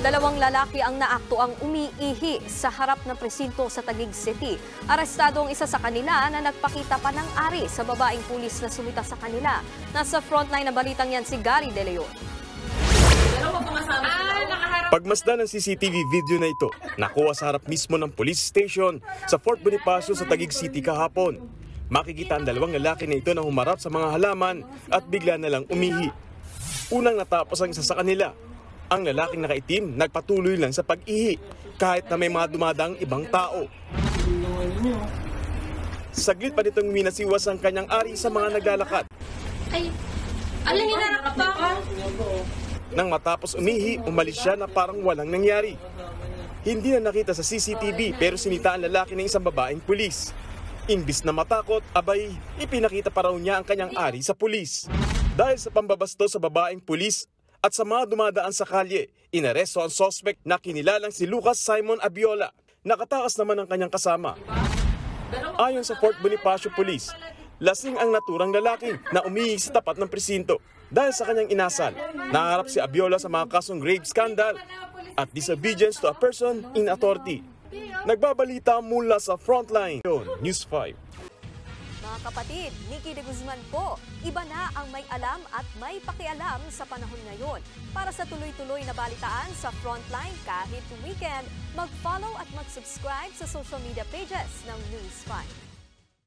Dalawang lalaki ang naaktuang umiihi sa harap ng presinto sa Taguig City. Arestado ang isa sa kanila na nagpakita pa ng ari sa babaeng pulis na sumita sa kanila. Nasa frontline na balitang yan si Gary De Leon. Pagmasdan ng CCTV video na ito, nakuha sa harap mismo ng police station sa Fort Bonifacio sa Taguig City kahapon. Makikita ang dalawang lalaki na ito na humarap sa mga halaman at bigla na lang umihi. Unang natapos ang isa sa kanila. Ang lalaking nakaitim nagpatuloy lang sa pag-ihi kahit na may mga dumadaang ibang tao. Saglit pa nitong minasiwas ang kanyang ari sa mga naglalakad. Ay, alam niyo na ba ako? Nang matapos umihi, umalis siya na parang walang nangyari. Hindi na nakita sa CCTV pero sinita ang lalaki ng isang babaeng pulis. Imbis na matakot, abay, ipinakita pa raw niya ang kanyang ari sa pulis. Dahil sa pambabasto sa babaeng pulis at sa mga dumadaan sa kalye, inaresto ang suspect na kinilalang si Lucas Simon Abiola. Nakatakas naman ang kanyang kasama. Ayon sa Fort Bonifacio Police, lasing ang naturang lalaki na umihi sa tapat ng presinto. Dahil sa kanyang inasal, naharap si Abiola sa mga kasong grave scandal at disobedience to a person in authority. Nagbabalita mula sa Frontline, News 5. Mga kapatid, Nikki de Guzman po, iba na ang may alam at may pakialam sa panahon ngayon. Para sa tuloy-tuloy na balitaan sa Frontline kahit weekend, mag-follow at mag-subscribe sa social media pages ng News 5.